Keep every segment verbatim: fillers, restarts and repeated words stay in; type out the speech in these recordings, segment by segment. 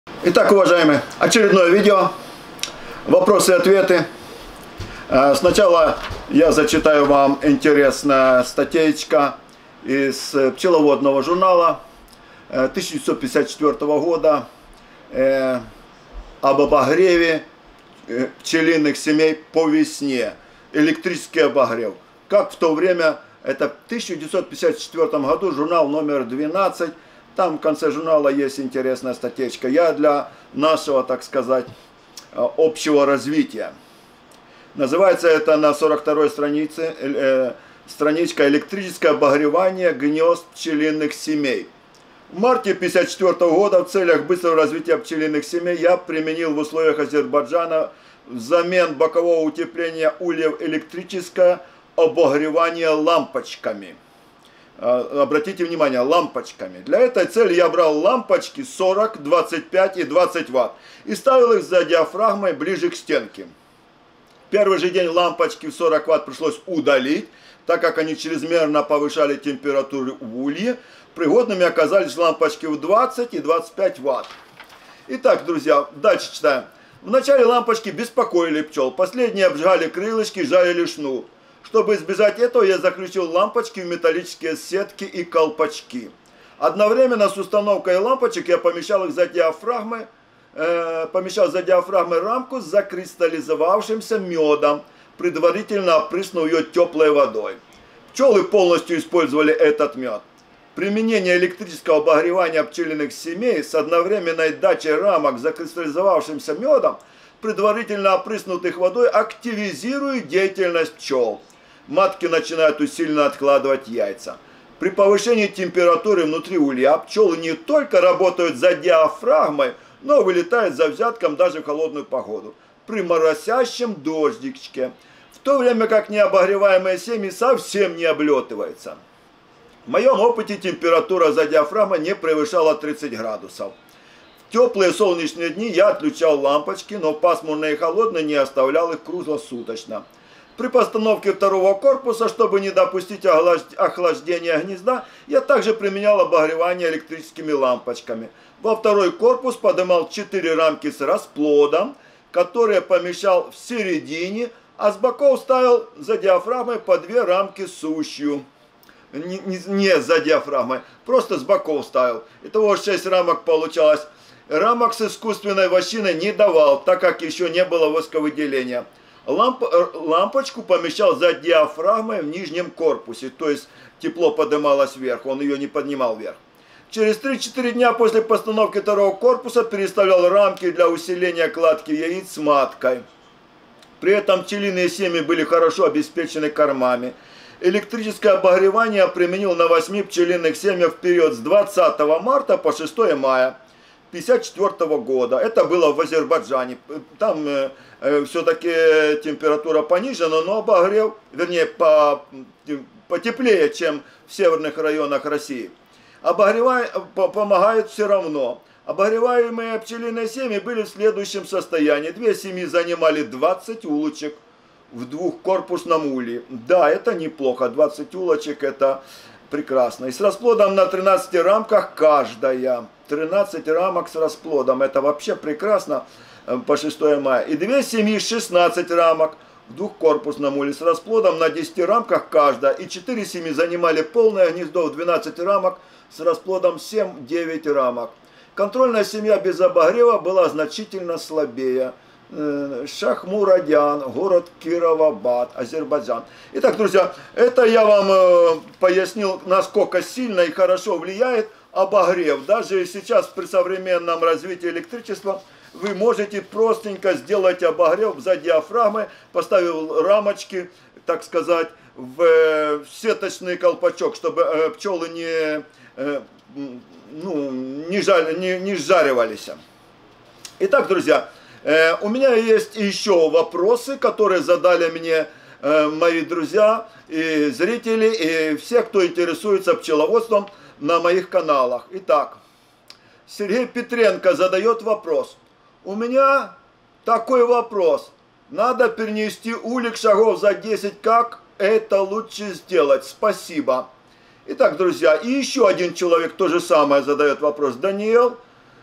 Итак, уважаемые, очередное видео, вопросы и ответы. Сначала я зачитаю вам интересная статейка из пчеловодного журнала тысяча девятьсот пятьдесят четвёртого года об обогреве пчелиных семей по весне. Электрический обогрев. Как в то время, это в тысяча девятьсот пятьдесят четвёртом году, журнал номер двенадцать. Там в конце журнала есть интересная статейка. Я для нашего, так сказать, общего развития. Называется это на сорок второй странице, э, страничка «Электрическое обогревание гнезд пчелиных семей». В марте тысяча девятьсот пятьдесят четвёртого года в целях быстрого развития пчелиных семей я применил в условиях Азербайджана взамен бокового утепления ульев электрическое обогревание лампочками. Обратите внимание, лампочками. Для этой цели я брал лампочки сорок, двадцать пять и двадцать ватт и ставил их за диафрагмой ближе к стенке. Первый же день лампочки в сорок ватт пришлось удалить, так как они чрезмерно повышали температуру в улье. Пригодными оказались лампочки в двадцать и двадцать пять ватт. Итак, друзья, дальше читаем. Вначале лампочки беспокоили пчел. Последние обжигали крылышки, жарили шнур. Чтобы избежать этого, я заключил лампочки в металлические сетки и колпачки. Одновременно с установкой лампочек я помещал их за диафрагмы, э, помещал за диафрагмой рамку с закристаллизовавшимся медом, предварительно опрыснув ее теплой водой. Пчелы полностью использовали этот мед. Применение электрического обогревания пчелиных семей с одновременной дачей рамок с закристаллизовавшимся медом, предварительно опрыснутых водой, активизирует деятельность пчел. Матки начинают усиленно откладывать яйца. При повышении температуры внутри улья пчелы не только работают за диафрагмой, но вылетают за взятком даже в холодную погоду. При моросящем дождичке. В то время как необогреваемые семьи совсем не облетываются. В моем опыте температура за диафрагмой не превышала тридцати градусов. В теплые солнечные дни я отключал лампочки, но в пасмурные и холодные не оставлял их круглосуточно. При постановке второго корпуса, чтобы не допустить охлаждения гнезда, я также применял обогревание электрическими лампочками. Во второй корпус поднимал четыре рамки с расплодом, которые помещал в середине, а с боков ставил за диафрагмой по две рамки с ущью. Не, не, не за диафрагмой, просто с боков ставил. Итого шесть рамок получалось. Рамок с искусственной вощиной не давал, так как еще не было восковыделения. Ламп, лампочку помещал за диафрагмой в нижнем корпусе, то есть тепло поднималось вверх, он ее не поднимал вверх. Через три-четыре дня после постановки второго корпуса переставлял рамки для усиления кладки яиц с маткой. При этом пчелиные семьи были хорошо обеспечены кормами. Электрическое обогревание применил на восьми пчелиных семьях в период с двадцатого марта по шестое мая тысяча девятьсот пятьдесят четвёртого года. Это было в Азербайджане. Там э, э, все-таки температура понижена, но обогрев, вернее, по, потеплее, чем в северных районах России. Обогревай, по, помогает все равно. Обогреваемые пчелиные семьи были в следующем состоянии. Две семьи занимали двадцать улочек в двухкорпусном улье. Да, это неплохо. двадцать улочек, это прекрасно. И с расплодом на тринадцати рамках каждая. тринадцать рамок с расплодом. Это вообще прекрасно по шестое мая. И две семьи шестнадцать рамок в двухкорпусном улье с расплодом на десяти рамках каждая. И четыре семьи занимали полное гнездо в двенадцати рамок с расплодом семь-девять рамок. Контрольная семья без обогрева была значительно слабее. Шахмурадян, город Кировабад, Азербайджан. Итак, друзья, это я вам э, пояснил, насколько сильно и хорошо влияет обогрев. Даже сейчас при современном развитии электричества вы можете простенько сделать обогрев за диафрагмой, поставив рамочки, так сказать, в, э, в сеточный колпачок, чтобы э, пчелы не, э, ну, не, жар, не, не жаривались. Итак, друзья, Э, у меня есть еще вопросы, которые задали мне э, мои друзья и зрители, и все, кто интересуется пчеловодством на моих каналах. Итак, Сергей Петренко задает вопрос. У меня такой вопрос. Надо перенести улик шагов за десять. Как это лучше сделать? Спасибо. Итак, друзья, и еще один человек то же самое задает вопрос. Даниил.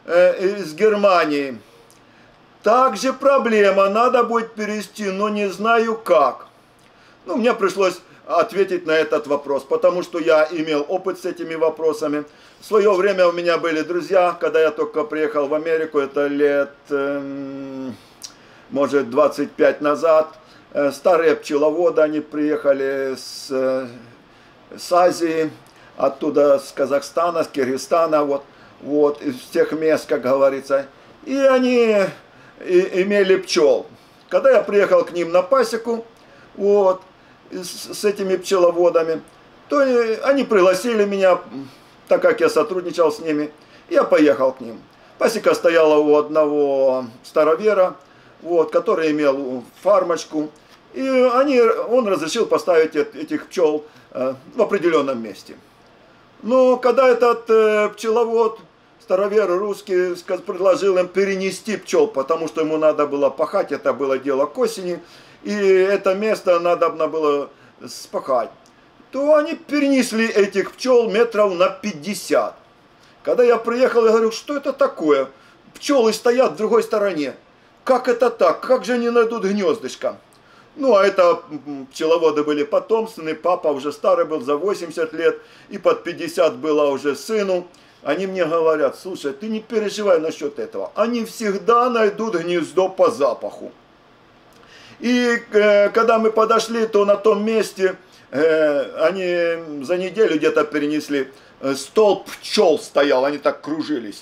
э, из Германии. Также проблема, надо будет перевести, но не знаю как. Ну, мне пришлось ответить на этот вопрос, потому что я имел опыт с этими вопросами. В свое время у меня были друзья, когда я только приехал в Америку, это лет, э, может, двадцать пять назад. Э, старые пчеловоды, они приехали с, э, с Азии, оттуда с Казахстана, с Киргизстана, вот, вот, из тех мест, как говорится. И они и, имели пчел. Когда я приехал к ним на пасеку, вот, с, с этими пчеловодами, то они пригласили меня, так как я сотрудничал с ними, я поехал к ним. Пасека стояла у одного старовера, вот, который имел фармочку, и они, он разрешил поставить этих пчел э, в определенном месте. Но когда этот э, пчеловод, старовер русский, предложил им перенести пчел, потому что ему надо было пахать, это было дело к осени, и это место надо было спахать, то они перенесли этих пчел метров на пятьдесят. Когда я приехал, я говорю, что это такое? Пчелы стоят в другой стороне. Как это так? Как же они найдут гнездышко? Ну, а это пчеловоды были потомственные, папа уже старый был, за восемьдесят лет, и под пятьдесят было уже сыну. Они мне говорят, слушай, ты не переживай насчет этого. Они всегда найдут гнездо по запаху. И э, когда мы подошли, то на том месте э, они за неделю где-то перенесли, э, столб пчел стоял, они так кружились.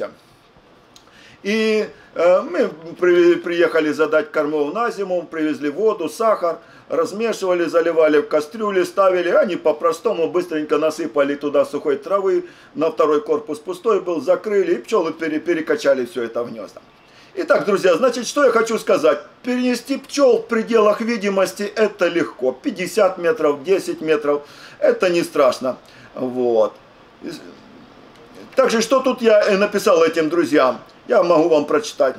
И э, мы при, приехали задать кормов на зиму, привезли воду, сахар, размешивали, заливали в кастрюли, ставили, они по-простому быстренько насыпали туда сухой травы, на второй корпус пустой был, закрыли, и пчелы пере, перекачали все это в гнезда. Итак, друзья, значит, что я хочу сказать. Перенести пчел в пределах видимости это легко. пятьдесят метров, десять метров, это не страшно. Вот. Также, что тут я написал этим друзьям? Я могу вам прочитать.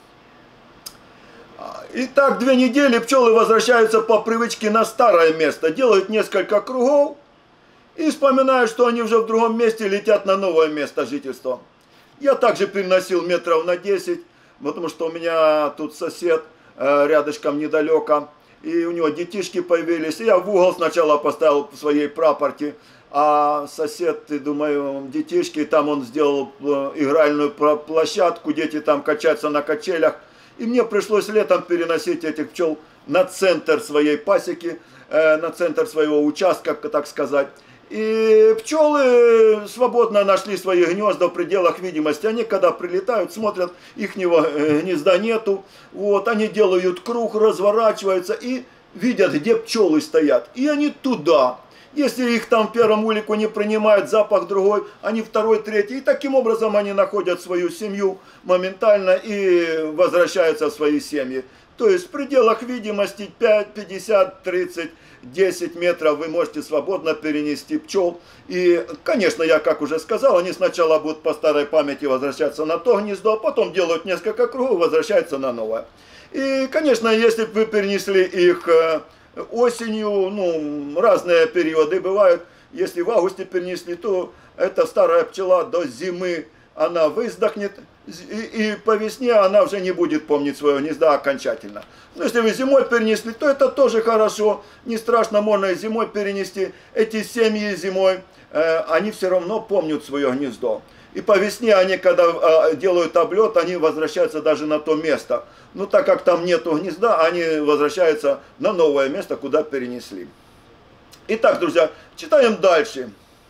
Итак, две недели пчелы возвращаются по привычке на старое место, делают несколько кругов и вспоминают, что они уже в другом месте летят на новое место жительства. Я также переносил метров на десять. Потому что у меня тут сосед э, рядышком недалеко, и у него детишки появились. И я в угол сначала поставил в своей прапорте, а сосед, думаю, детишки, там он сделал э, игральную площадку, дети там качаются на качелях. И мне пришлось летом переносить этих пчел на центр своей пасеки, э, на центр своего участка, так сказать. И пчелы свободно нашли свои гнезда в пределах видимости. Они, когда прилетают, смотрят, их гнезда нету. Вот, они делают круг, разворачиваются и видят, где пчелы стоят. И они туда. Если их там в первом улику не принимают, запах другой, они второй, третий. И таким образом они находят свою семью моментально и возвращаются в свои семьи. То есть в пределах видимости пять, пятьдесят, тридцать, десять метров вы можете свободно перенести пчел. И, конечно, я как уже сказал, они сначала будут по старой памяти возвращаться на то гнездо, а потом делают несколько кругов, возвращаются на новое. И, конечно, если бы вы перенесли их осенью, ну, разные периоды бывают, если в августе перенесли, то эта старая пчела до зимы, она выздохнет, и, и по весне она уже не будет помнить свое гнездо окончательно. Но если вы зимой перенесли, то это тоже хорошо, не страшно, можно и зимой перенести. Эти семьи зимой, э, они все равно помнят свое гнездо. И по весне они, когда э, делают облет, они возвращаются даже на то место. Но так как там нету гнезда, они возвращаются на новое место, куда перенесли. Итак, друзья, читаем дальше.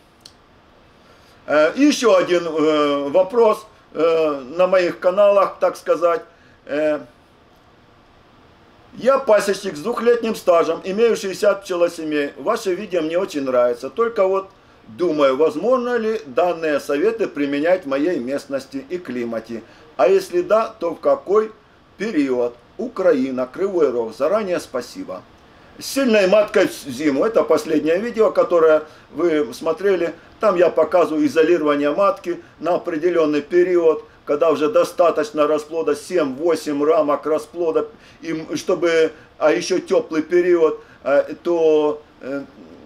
Э, еще один э, вопрос э, на моих каналах, так сказать. Э, Я пасечник с двухлетним стажем, имею шестьдесят пчелосемей. Ваше видео мне очень нравится. Только вот думаю, возможно ли данные советы применять в моей местности и климате. А если да, то в какой период? Украина, Кривой Рог. Заранее спасибо. С сильной маткой в зиму. Это последнее видео, которое вы смотрели. Там я показываю изолирование матки на определенный период, когда уже достаточно расплода, семь-восемь рамок расплода, и чтобы, а еще теплый период, то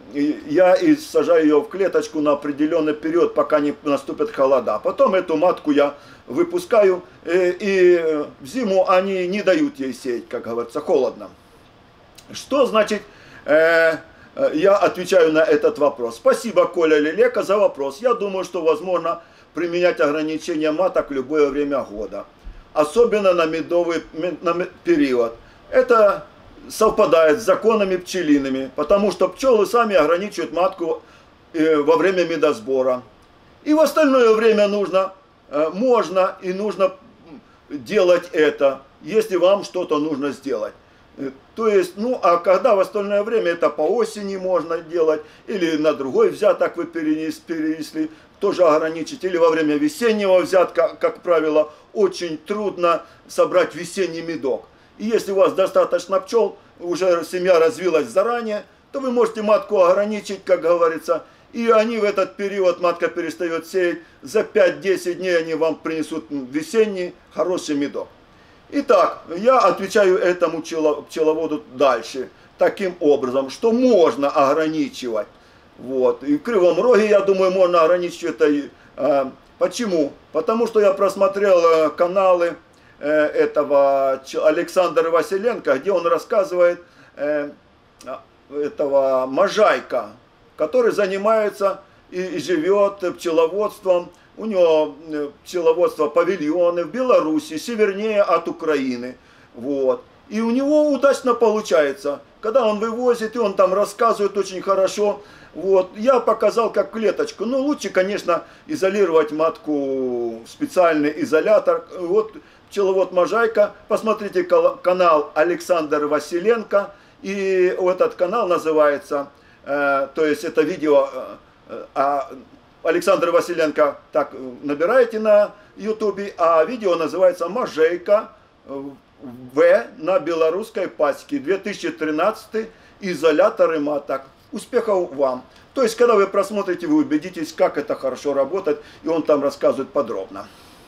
я и сажаю ее в клеточку на определенный период, пока не наступят холода. Потом эту матку я выпускаю, и в зиму они не дают ей сеять, как говорится, холодно. Что значит, я отвечаю на этот вопрос? Спасибо, Коля Лелека, за вопрос. Я думаю, что возможно применять ограничения маток в любое время года, особенно на медовый на период. Это совпадает с законами пчелиными, потому что пчелы сами ограничивают матку во время медосбора. И в остальное время нужно, можно и нужно делать это, если вам что-то нужно сделать. То есть, ну, а когда в остальное время, это по осени можно делать, или на другой взяток вы перенесли, тоже ограничить, или во время весеннего взятка, как правило, очень трудно собрать весенний медок. И если у вас достаточно пчел, уже семья развилась заранее, то вы можете матку ограничить, как говорится, и они в этот период, матка перестает сеять, за пять-десять дней они вам принесут весенний хороший медок. Итак, я отвечаю этому пчеловоду дальше, таким образом, что можно ограничивать. Вот. И в Кривом Роге, я думаю, можно ограничивать это. Почему? Потому что я просмотрел каналы этого Александра Василенко, где он рассказывает этого Можайка, который занимается и живет пчеловодством. У него пчеловодство павильоны в Беларуси, севернее от Украины. Вот. И у него удачно получается. Когда он вывозит, и он там рассказывает очень хорошо. Вот. Я показал как клеточку. Ну, лучше, конечно, изолировать матку в специальный изолятор. Вот пчеловод Можайка. Посмотрите канал Александр Василенко. И этот канал называется, э, то есть это видео... Э, э, Александр Василенко так набираете на ютубе, а видео называется «Можайка В на белорусской пасеке две тысячи тринадцатый. Изоляторы маток». Успехов вам! То есть, когда вы просмотрите, вы убедитесь, как это хорошо работает, и он там рассказывает подробно.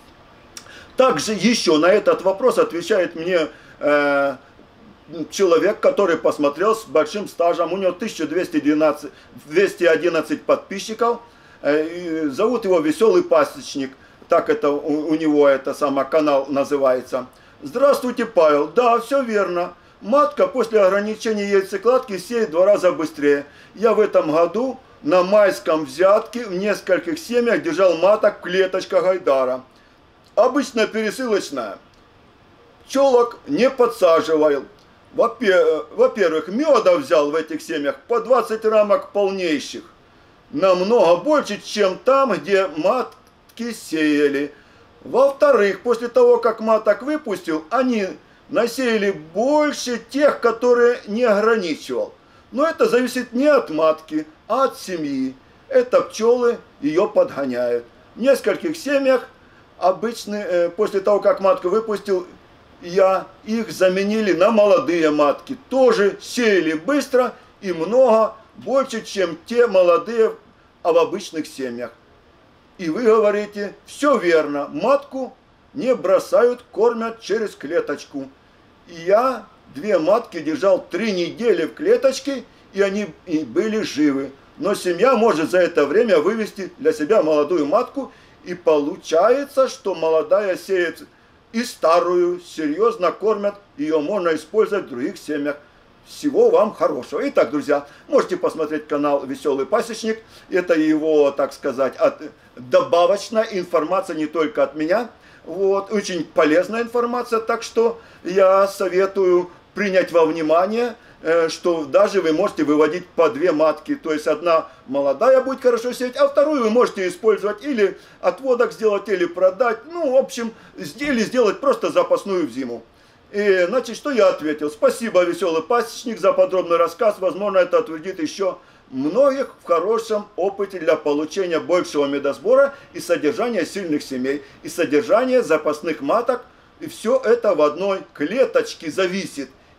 Также еще на этот вопрос отвечает мне э, человек, который посмотрел с большим стажем, у него тысяча двести одиннадцать подписчиков. Зовут его Веселый Пасечник, так это у, у него это самый канал называется. Здравствуйте, Павел. Да, все верно. Матка после ограничения яйцекладки сеет в два раза быстрее. Я в этом году на майском взятке в нескольких семьях держал маток в клеточках Гайдара. Обычно пересылочная. Пчелок не подсаживал. Во-первых, меда взял в этих семьях по двадцать рамок полнейших. Намного больше, чем там, где матки сеяли. Во-вторых, после того, как маток выпустил, они насеяли больше тех, которые не ограничивал. Но это зависит не от матки, а от семьи. Это пчелы ее подгоняют. В нескольких семьях обычно, после того, как матку выпустил, я их заменили на молодые матки. Тоже сеяли быстро и много, больше, чем те молодые, а в обычных семьях. И вы говорите, все верно, матку не бросают, кормят через клеточку. И я две матки держал три недели в клеточке, и они и были живы. Но семья может за это время вывести для себя молодую матку, и получается, что молодая сеет и старую, серьезно кормят, ее можно использовать в других семьях. Всего вам хорошего. Итак, друзья, можете посмотреть канал Веселый Пасечник. Это его, так сказать, от, добавочная информация не только от меня. Вот, очень полезная информация, так что я советую принять во внимание, э, что даже вы можете выводить по две матки. То есть одна молодая будет хорошо сеять, а вторую вы можете использовать или отводок сделать, или продать. Ну, в общем, или сделать просто запасную в зиму. И, значит, что я ответил? Спасибо, Веселый Пасечник, за подробный рассказ. Возможно, это утвердит еще многих в хорошем опыте для получения большего медосбора и содержания сильных семей, и содержания запасных маток. И все это в одной клеточке зависит.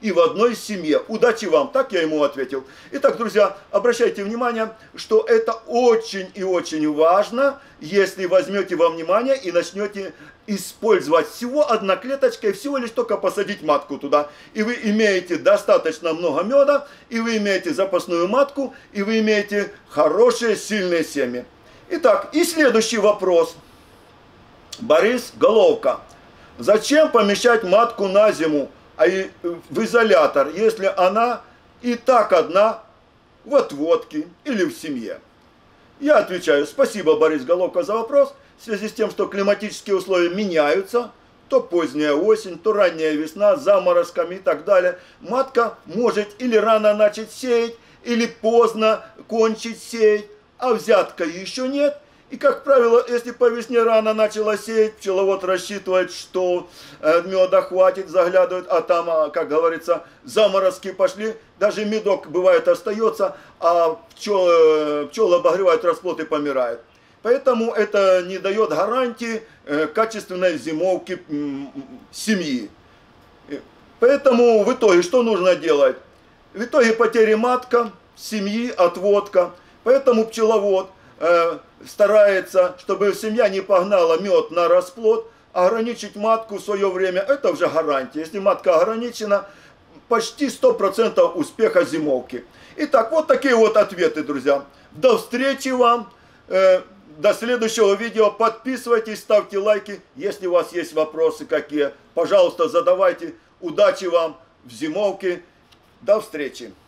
и в одной семье. Удачи вам, так я ему ответил. Итак, друзья, обращайте внимание, что это очень и очень важно, если возьмете во внимание и начнете использовать всего одноклеточкой, всего лишь только посадить матку туда. И вы имеете достаточно много меда, и вы имеете запасную матку, и вы имеете хорошие, сильные семьи. Итак, и следующий вопрос. Борис Головка. Зачем помещать матку на зиму а и в изолятор, если она и так одна в отводке или в семье? Я отвечаю, спасибо, Борис Головка, за вопрос. В связи с тем, что климатические условия меняются, то поздняя осень, то ранняя весна с заморозками и так далее, матка может или рано начать сеять, или поздно кончить сеять, а взятка еще нет. И, как правило, если по весне рано начала сеять, пчеловод рассчитывает, что меда хватит, заглядывает, а там, как говорится, заморозки пошли. Даже медок, бывает, остается, а пчелы, пчелы обогревают расплод и помирают. Поэтому это не дает гарантии качественной зимовки семьи. Поэтому в итоге что нужно делать? В итоге потери матка, семьи, отводка. Поэтому пчеловод старается, чтобы семья не погнала мед на расплод, ограничить матку в свое время, это уже гарантия. Если матка ограничена, почти сто процентов успеха зимовки. Итак, вот такие вот ответы, друзья. До встречи вам, до следующего видео. Подписывайтесь, ставьте лайки. Если у вас есть вопросы какие, пожалуйста, задавайте. Удачи вам в зимовке. До встречи.